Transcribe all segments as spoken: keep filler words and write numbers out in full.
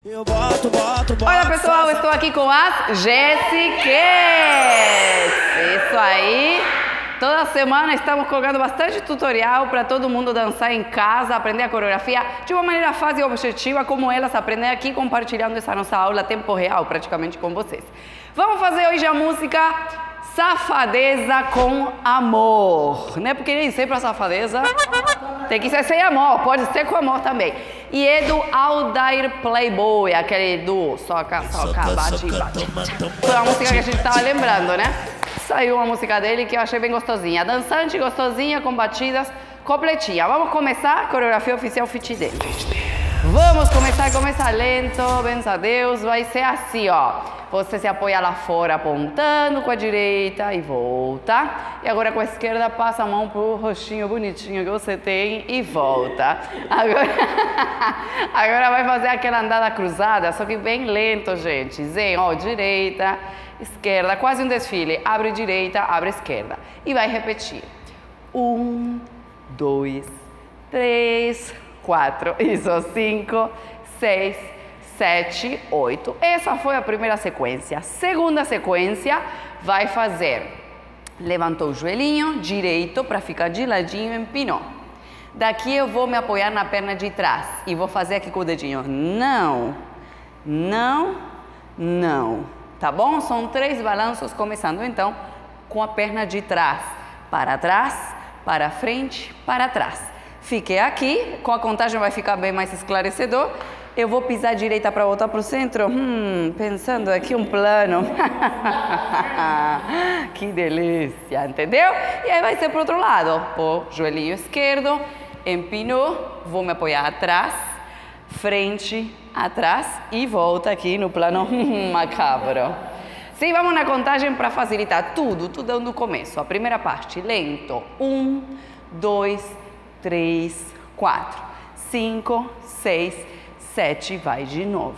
Eu boto, boto, boto. Olha pessoal, estou aqui com as Jessiquettes. Isso aí. Toda semana estamos colocando bastante tutorial para todo mundo dançar em casa, aprender a coreografia de uma maneira fácil e objetiva, como elas aprendem aqui, compartilhando essa nossa aula a tempo real, praticamente com vocês. Vamos fazer hoje a música Safadeza com Amor, né? Porque nem sempre a safadeza tem que ser sem amor, pode ser com amor também. E é do Aldair Playboy, aquele do Soca, Soca, Bate, Bate. Foi a música que a gente estava lembrando, né? Saiu uma música dele que eu achei bem gostosinha. Dançante, gostosinha, com batidas, completinha. Vamos começar a coreografia oficial fit dele. Vamos começar, começa lento, bença a Deus. Vai ser assim, ó. Você se apoia lá fora apontando com a direita e volta. E agora com a esquerda passa a mão pro rostinho bonitinho que você tem e volta. Agora, agora vai fazer aquela andada cruzada, só que bem lento, gente. Zen, ó, direita, esquerda, quase um desfile. Abre direita, abre esquerda. E vai repetir. Um, dois, três, quatro. Isso, cinco, seis, sete, oito. Essa foi a primeira sequência. Segunda sequência, vai fazer. Levantou o joelhinho direito para ficar de ladinho, empinou. Daqui eu vou me apoiar na perna de trás e vou fazer aqui com o dedinho. Não, não, não. Tá bom? São três balanços, começando então com a perna de trás. Para trás, para frente, para trás. Fiquei aqui, com a contagem vai ficar bem mais esclarecedor. Eu vou pisar direita para voltar para o centro. Hum, pensando aqui um plano. Que delícia, entendeu? E aí vai ser para o outro lado. O joelhinho esquerdo, empinou, vou me apoiar atrás, frente, atrás e volta aqui no plano macabro. Sim, vamos na contagem para facilitar tudo, tudo no começo. A primeira parte, lento. Um, dois, três, quatro, cinco, seis, sete, vai de novo.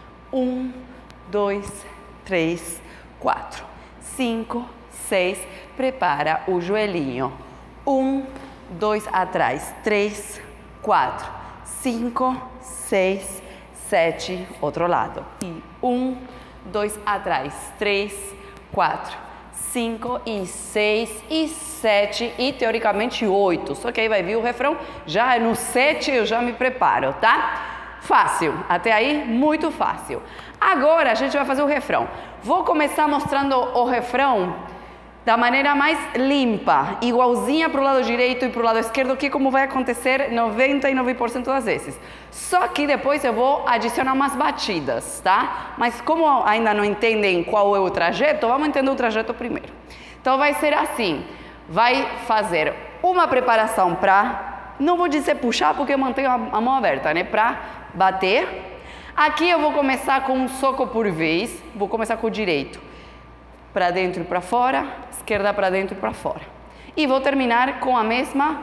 Um, dois, três, quatro, cinco, seis, prepara o joelhinho. Um, dois, atrás, três, quatro, cinco, seis, sete, outro lado. E um, dois, atrás, três, quatro, cinco e seis e sete e teoricamente oito. Só que aí vai vir o refrão, já no sete eu já me preparo, tá? Fácil, até aí muito fácil. Agora a gente vai fazer o refrão. Vou começar mostrando o refrão da maneira mais limpa, igualzinha para o lado direito e para o lado esquerdo, que como vai acontecer noventa e nove por cento das vezes. Só que depois eu vou adicionar umas batidas, tá? Mas como ainda não entendem qual é o trajeto, vamos entender o trajeto primeiro. Então vai ser assim, vai fazer uma preparação para, não vou dizer puxar porque eu mantenho a mão aberta, né? Para bater. Aqui eu vou começar com um soco por vez, vou começar com o direito. Para dentro e para fora, esquerda para dentro e para fora. E vou terminar com a mesma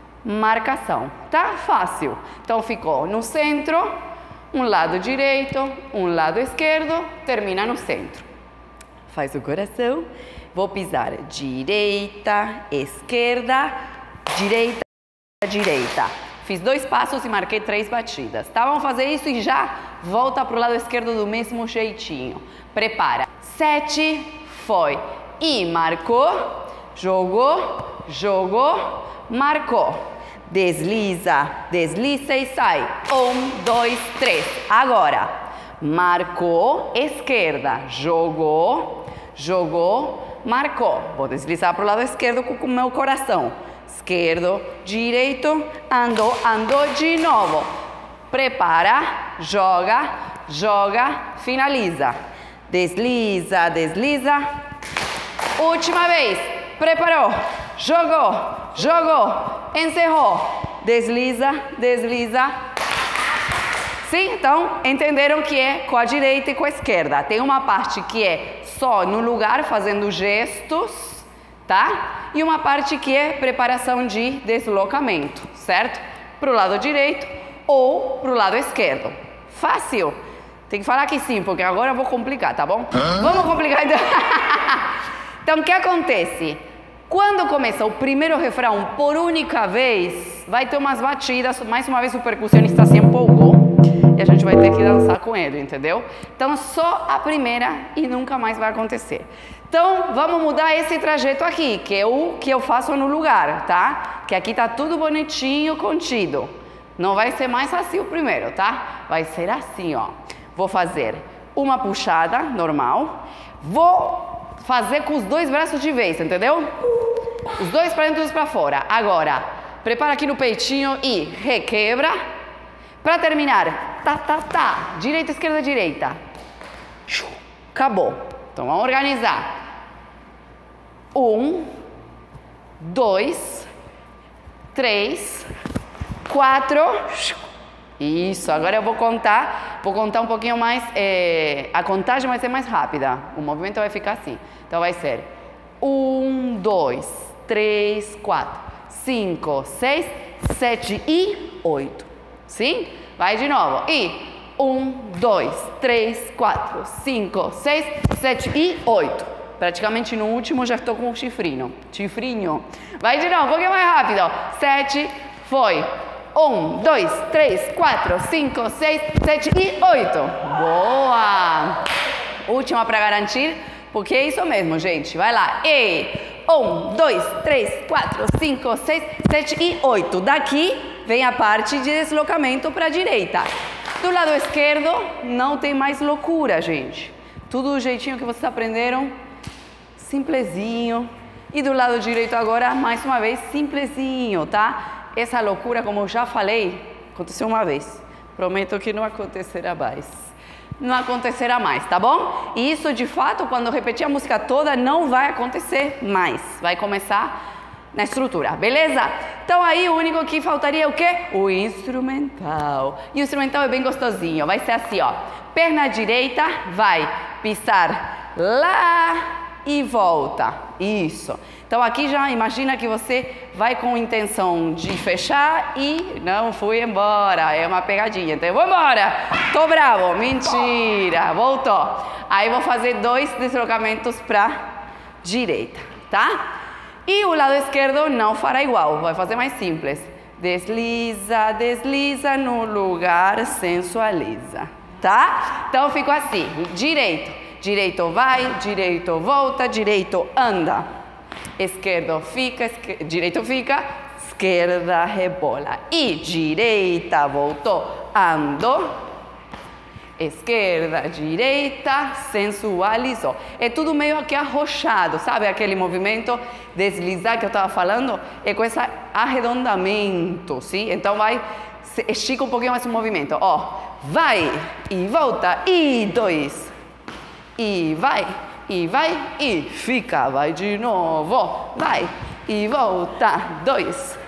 marcação, tá? Fácil. Então ficou no centro, um lado direito, um lado esquerdo, termina no centro. Faz o coração. Vou pisar direita, esquerda, direita, direita. Fiz dois passos e marquei três batidas, tá? Vamos fazer isso e já volta para o lado esquerdo do mesmo jeitinho. Prepara. Sete, foi. E marcou, jogou, jogou, marcou. Desliza, desliza e sai. Um, dois, três. Agora, marcou, esquerda, jogou, jogou, marcou. Vou deslizar para o lado esquerdo com o meu coração. Esquerdo, direito, andou, andou de novo. Prepara, joga, joga, finaliza. Desliza, desliza. Última vez. Preparou, jogou, jogou, encerrou. Desliza, desliza. Sim, então entenderam que é com a direita e com a esquerda. Tem uma parte que é só no lugar fazendo gestos, tá? E uma parte que é preparação de deslocamento, certo? Para o lado direito ou para o lado esquerdo. Fácil? Tem que falar que sim, porque agora eu vou complicar, tá bom? Hã? Vamos complicar então. Então, o que acontece? Quando começa o primeiro refrão por única vez, vai ter umas batidas. Mais uma vez o percussionista se empolgou. e a gente vai ter que dançar com ele, entendeu? Então, só a primeira e nunca mais vai acontecer. Então, vamos mudar esse trajeto aqui, que é o que eu faço no lugar, tá? Que aqui tá tudo bonitinho, contido. Não vai ser mais assim o primeiro, tá? Vai ser assim, ó. Vou fazer uma puxada normal. Vou fazer com os dois braços de vez, entendeu? Os dois para dentro e os para fora. Agora, prepara aqui no peitinho e requebra. Para terminar, tá, tá, tá. Direita, esquerda, direita. Acabou. Então, vamos organizar. Um, dois, três, quatro. Isso, agora eu vou contar, vou contar um pouquinho mais, é, a contagem vai ser mais rápida, o movimento vai ficar assim. Então vai ser um, dois, três, quatro, cinco, seis, sete e oito. Sim? Vai de novo. E um, dois, três, quatro, cinco, seis, sete e oito. Praticamente no último já estou com o chifrinho. Chifrinho. Vai de novo, um pouquinho mais rápido. Sete, foi. Um, dois, três, quatro, cinco, seis, sete e oito. Boa! Última para garantir, porque é isso mesmo, gente. Vai lá. E um, dois, três, quatro, cinco, seis, sete e oito. Daqui vem a parte de deslocamento para a direita. Do lado esquerdo, não tem mais loucura, gente. Tudo do jeitinho que vocês aprenderam, simplesinho. E do lado direito agora, mais uma vez, simplesinho, tá? Essa loucura, como eu já falei, aconteceu uma vez. Prometo que não acontecerá mais. Não acontecerá mais, tá bom? E isso, de fato, quando repetir a música toda, não vai acontecer mais. Vai começar na estrutura, beleza? Então aí o único que faltaria é o quê? O instrumental. E o instrumental é bem gostosinho. Vai ser assim, ó. Perna direita, vai pisar lá e volta. Isso. Então aqui já imagina que você vai com intenção de fechar e não fui embora. É uma pegadinha. Então eu vou embora. Tô bravo. Mentira. Voltou. Aí vou fazer dois deslocamentos para direita, tá? E o lado esquerdo não fará igual, vai fazer mais simples. Desliza, desliza no lugar, sensualiza, tá? Então fico assim, direito, direito vai, direito volta, direito anda. Esquerdo fica, esquer... direito fica, esquerda rebola. E direita voltou, andou. Esquerda, direita, sensualizou. É tudo meio que arrochado, sabe? Aquele movimento deslizar que eu estava falando, é com esse arredondamento, sim? Então vai, estica um pouquinho mais o movimento. Ó, vai e volta, e dois. E vai, e vai, e fica. Vai de novo, vai e volta, dois.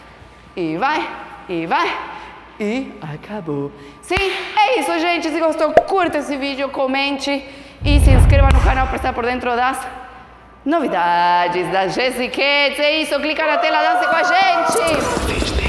E vai, e vai. E acabou. Sim, é isso, gente. Se gostou, curta esse vídeo, comente e se inscreva no canal para estar por dentro das novidades da Jessie Kids. É isso, clica na tela, dance com a gente.